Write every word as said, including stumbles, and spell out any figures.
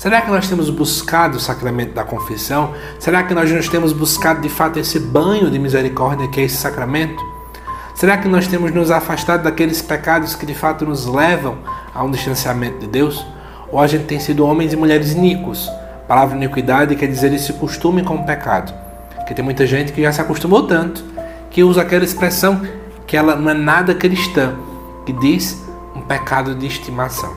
Será que nós temos buscado o sacramento da confissão? Será que nós não temos buscado de fato esse banho de misericórdia que é esse sacramento? Será que nós temos nos afastado daqueles pecados que de fato nos levam a um distanciamento de Deus? Ou a gente tem sido homens e mulheres iníquos? A palavra iniquidade quer dizer esse costume com o pecado. Porque tem muita gente que já se acostumou tanto que usa aquela expressão que ela não é nada cristã, que diz um pecado de estimação.